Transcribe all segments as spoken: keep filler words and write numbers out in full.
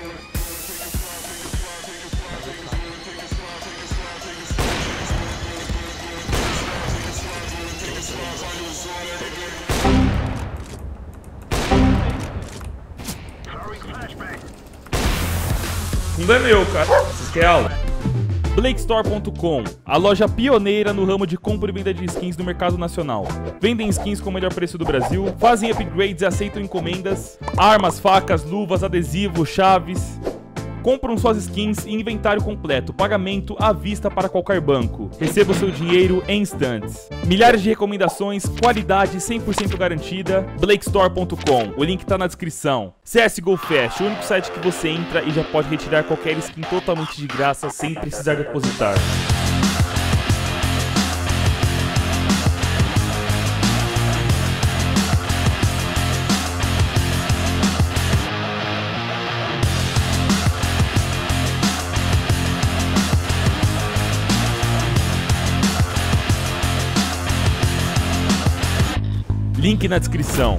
Não é meu, cara. Vocês querem aula? Blakestore ponto com, a loja pioneira no ramo de compra e venda de skins no mercado nacional. Vendem skins com o melhor preço do Brasil, fazem upgrades e aceitam encomendas, armas, facas, luvas, adesivos, chaves. Compram suas skins e inventário completo, pagamento à vista para qualquer banco. Receba o seu dinheiro em instantes. Milhares de recomendações, qualidade cem por cento garantida. Blakestore ponto com, o link tá na descrição. C S G O Fast, o único site que você entra e já pode retirar qualquer skin totalmente de graça sem precisar depositar. Link na descrição.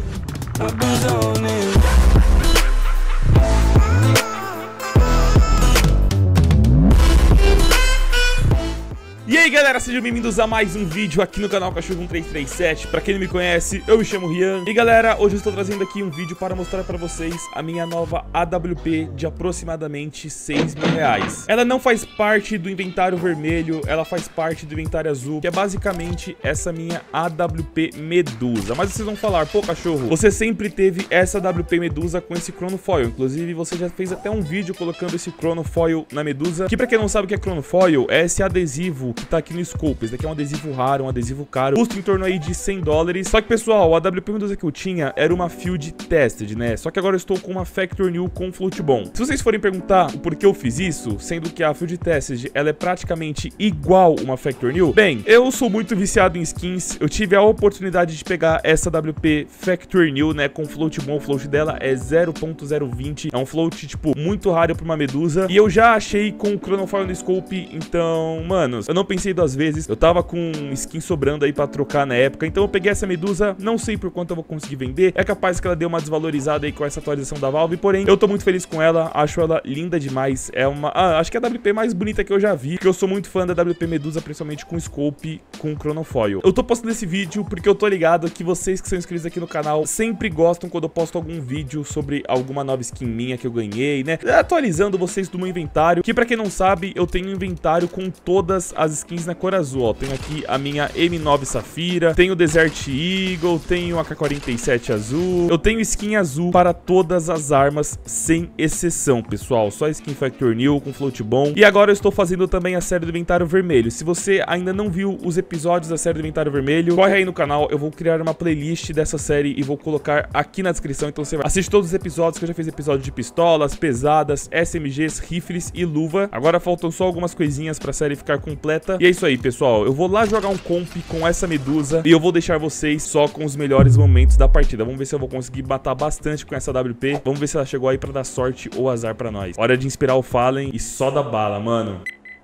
E aí galera, sejam bem-vindos a mais um vídeo aqui no canal Cachorro um três três sete. Pra quem não me conhece, eu me chamo Rian. E galera, hoje eu estou trazendo aqui um vídeo para mostrar pra vocês a minha nova A W P de aproximadamente seis mil reais. Ela não faz parte do inventário vermelho, ela faz parte do inventário azul, que é basicamente essa minha A W P Medusa. Mas vocês vão falar, pô Cachorro, você sempre teve essa A W P Medusa com esse Chronofoil. Inclusive você já fez até um vídeo colocando esse Chronofoil na Medusa, que pra quem não sabe o que é Chronofoil, é esse adesivo que tá aqui no scope. Esse daqui é um adesivo raro, um adesivo caro, custa em torno aí de cem dólares. Só que pessoal, a A W P Medusa que eu tinha era uma Field Tested, né? Só que agora eu estou com uma Factor New com Float Bomb. Se vocês forem perguntar o porquê eu fiz isso, sendo que a Field Tested ela é praticamente igual uma Factor New, bem, eu sou muito viciado em skins. Eu tive a oportunidade de pegar essa A W P Factor New, né, com Float Bomb. O float dela é zero ponto zero vinte, é um float tipo muito raro pra uma Medusa, e eu já achei com o Chronofoil no scope. Então, manos, eu não pensei duas vezes, eu tava com skin sobrando aí pra trocar na época, então eu peguei essa Medusa, não sei por quanto eu vou conseguir vender, é capaz que ela dê uma desvalorizada aí com essa atualização da Valve, porém, eu tô muito feliz com ela, acho ela linda demais, é uma, ah, acho que é a A W P mais bonita que eu já vi, porque eu sou muito fã da A W P Medusa, principalmente com scope, com Chronofoil. Eu tô postando esse vídeo porque eu tô ligado que vocês que são inscritos aqui no canal sempre gostam quando eu posto algum vídeo sobre alguma nova skin minha que eu ganhei, né, atualizando vocês do meu inventário, que pra quem não sabe, eu tenho um inventário com todas as skins na cor azul, ó. Tenho aqui a minha M nove Safira, tenho o Desert Eagle, tenho a K quarenta e sete azul, eu tenho skin azul para todas as armas, sem exceção, pessoal. Só skin Factor New com Float Bomb. E agora eu estou fazendo também a série do inventário vermelho. Se você ainda não viu os episódios da série do inventário vermelho, corre aí no canal, eu vou criar uma playlist dessa série e vou colocar aqui na descrição, então você vai assistir todos os episódios, que eu já fiz episódio de pistolas, pesadas, S M Gs, rifles e luva. Agora faltam só algumas coisinhas pra série ficar completa. E é isso aí, pessoal, eu vou lá jogar um comp com essa Medusa e eu vou deixar vocês só com os melhores momentos da partida. Vamos ver se eu vou conseguir matar bastante com essa A W P. Vamos ver se ela chegou aí pra dar sorte ou azar pra nós. Hora de inspirar o Fallen e só da bala, mano.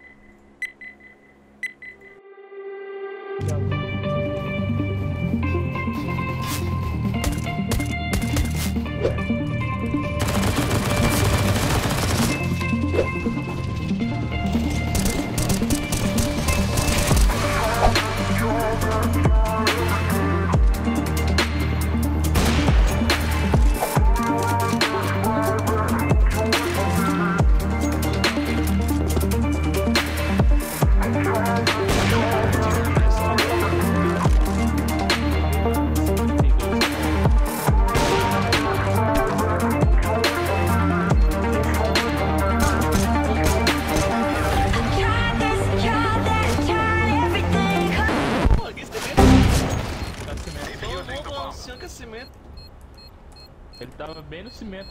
Ele tava bem no cimento.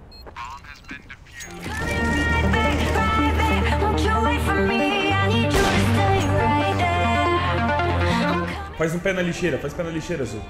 Faz um pé na lixeira, faz pé na lixeira, Azul.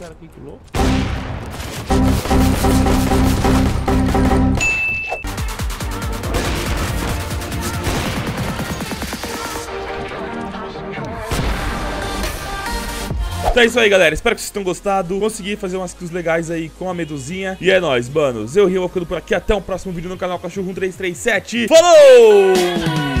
cara aqui, que louco. Então é isso aí, galera. Espero que vocês tenham gostado. Consegui fazer umas kills legais aí com a Medusinha. E é nóis, manos. Eu, Rio, vou ficando por aqui. Até o próximo vídeo no canal Cachorro um três três sete. Falou!